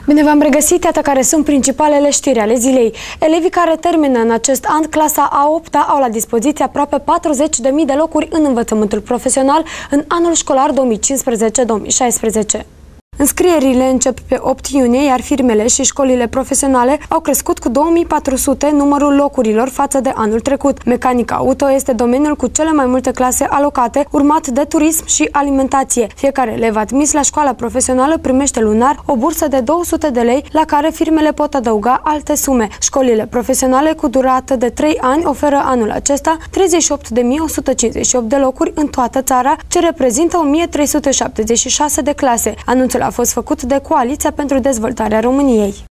Bine v-am regăsit, iată care sunt principalele știri ale zilei. Elevii care termină în acest an clasa a 8-a au la dispoziție aproape 40.000 de locuri în învățământul profesional în anul școlar 2015-2016. Înscrierile încep pe 8 iunie, iar firmele și școlile profesionale au crescut cu 2400 numărul locurilor față de anul trecut. Mecanica auto este domeniul cu cele mai multe clase alocate, urmat de turism și alimentație. Fiecare elev admis la școala profesională primește lunar o bursă de 200 de lei, la care firmele pot adăuga alte sume. Școlile profesionale cu durată de 3 ani oferă anul acesta 38.158 de locuri în toată țara, ce reprezintă 1376 de clase. Anunțul a fost făcut de Coaliția pentru Dezvoltarea României.